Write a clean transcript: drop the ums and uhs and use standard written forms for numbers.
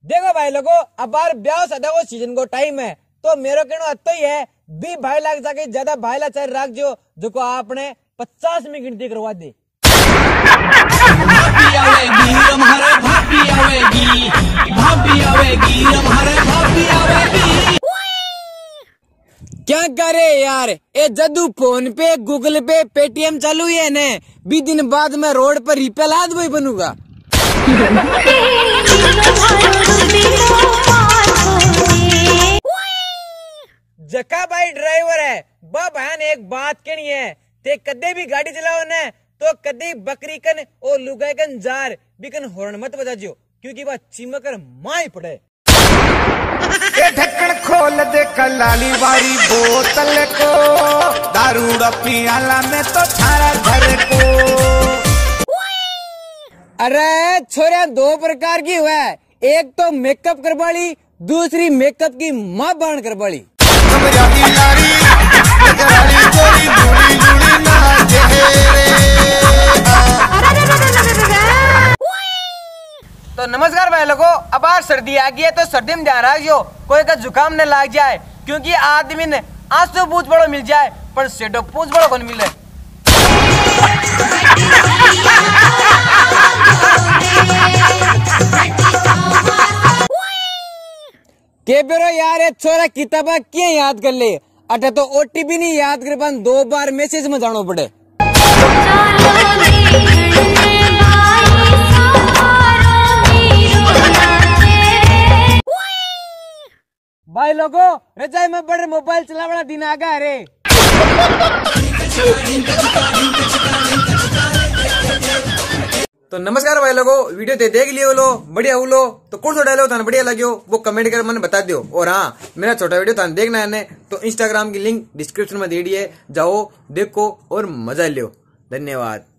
देखो भाई लोगो, अब बार ब्याह सदा वो सीजन को टाइम है, तो मेरा कहना अतो ही है 20 भाई लाख जाके ज्यादा भाई ला चाहे रख जो जो को आपने 50 में गिनती करवा दे। भाभी आवेगी हमारे, भाभी आवेगी, भाभी आवेगी हमारे, भाभी आवेगी। क्या करे यार, ए जदू फोन पे, गूगल पे, पेटीएम चालू है ने 20 दिन बाद मैं रोड पर रिपेलाद भाई बनूंगा। जका भाई ड्राइवर है, बा बहन एक बात कहनी है, ते कदे भी गाड़ी चलाओ ने तो कदे बकरी कन और लुगाई कन जार बिकन हॉर्न मत बजा जो, क्योंकि वह चिमकर माई पड़े। ढक्कन खोल दे कलाली वाली बोतल को, दारू पियाला में तो थारा घर को। अरे छोरा दो प्रकार की हुआ है, एक तो मेकअप करवाली, दूसरी मेकअप की माँ बहन करवाली। तो नमस्कार भाई लोगों, अब आज सर्दी आ गई है तो सर्दी में ध्यान रखियो कोई का जुकाम न लग जाए, क्योंकि आदमी ने आंसू पूछ बड़ो मिल जाए पर सेडो पूछ बड़ो कौन मिले। के बेरो यार छोरा किताबा क्या याद कर ले, अटे तो ओटीपी नहीं याद कर पान 2 बार मैसेज में जानो पड़े। भाई लोगों, रजाई में बड़े मोबाइल चलावना दिन आ गया रे। तो नमस्कार भाई लोगों, वीडियो ते देख लियो लो, बढ़िया हो लो तो कौन सा डायलॉग थाने बढ़िया लगियो वो कमेंट कर मैंने बता दियो। और हाँ, मेरा छोटा वीडियो थाने देखना है तो इंस्टाग्राम की लिंक डिस्क्रिप्शन में दे दी है, जाओ देखो और मजा लियो। धन्यवाद।